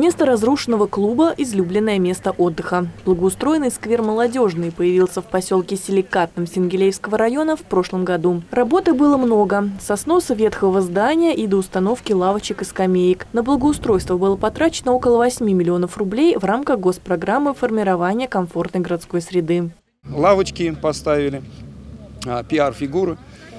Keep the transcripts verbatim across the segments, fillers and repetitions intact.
Вместо разрушенного клуба – излюбленное место отдыха. Благоустроенный сквер «Молодежный» появился в поселке Силикатном Сенгилеевского района в прошлом году. Работы было много – со сноса ветхого здания и до установки лавочек и скамеек. На благоустройство было потрачено около восьми миллионов рублей в рамках госпрограммы формирования комфортной городской среды. Лавочки поставили, пиар-фигуры,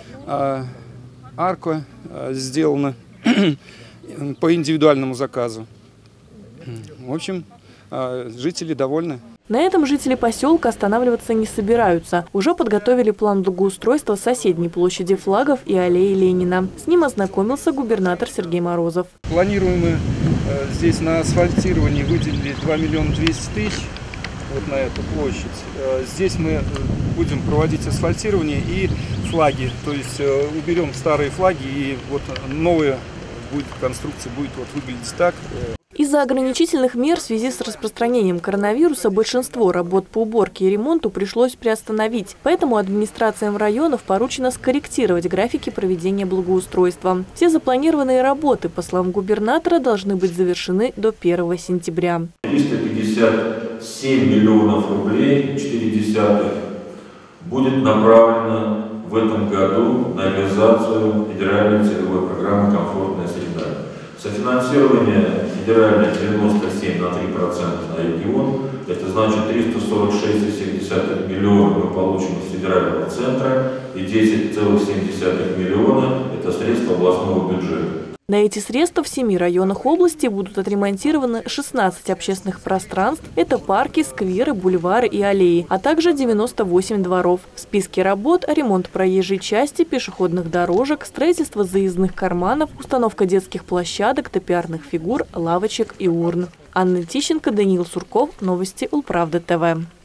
арка сделана по индивидуальному заказу. В общем, жители довольны. На этом жители поселка останавливаться не собираются. Уже подготовили план благоустройства соседней площади Флагов и аллеи Ленина. С ним ознакомился губернатор Сергей Морозов. Планируем здесь на асфальтировании выделили два миллиона двести тысяч вот на эту площадь. Здесь мы будем проводить асфальтирование и флаги. То есть уберем старые флаги, и вот новые будет, конструкция будет вот выглядеть так. Из-за ограничительных мер в связи с распространением коронавируса большинство работ по уборке и ремонту пришлось приостановить. Поэтому администрациям районов поручено скорректировать графики проведения благоустройства. Все запланированные работы, по словам губернатора, должны быть завершены до первого сентября. триста пятьдесят семь миллионов рублей, четыре десятых, будет направлено в этом году на реализацию федеральной целевой программы «Комфортная среда». Софинансирование федеральное девяносто семь на три процента на регион, это значит триста сорок шесть целых семь десятых миллиона мы получим из федерального центра и десять целых семь десятых миллиона это средства областного бюджета. На эти средства в семи районах области будут отремонтированы шестнадцать общественных пространств. Это парки, скверы, бульвары и аллеи, а также девяносто восемь дворов. В списке работ – ремонт проезжей части, пешеходных дорожек, строительство заездных карманов, установка детских площадок, топиарных фигур, лавочек и урн. Анна Тищенко, Даниил Сурков. Новости Улправды ТВ.